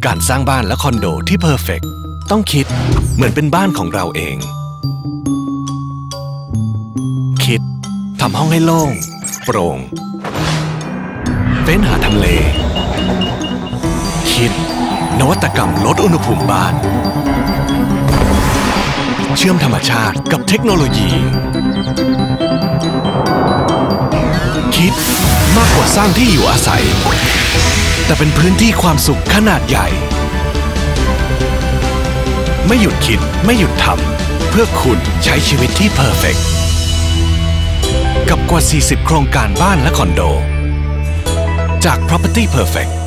การสร้างบ้านและคอนโดที่เพอร์เฟกต์ต้องคิดเหมือนเป็นบ้านของเราเองคิดทำห้องให้โล่งโปร่งเฟ้นหาทำเลคิดนวัตกรรมลดอุณหภูมิบ้านเชื่อมธรรมชาติกับเทคโนโลยีคิดมากกว่าสร้างที่อยู่อาศัยแต่เป็นพื้นที่ความสุขขนาดใหญ่ไม่หยุดคิดไม่หยุดทำเพื่อคุณใช้ชีวิตที่เพอร์เฟกต์กับกว่า 40 โครงการบ้านและคอนโดจาก Property Perfect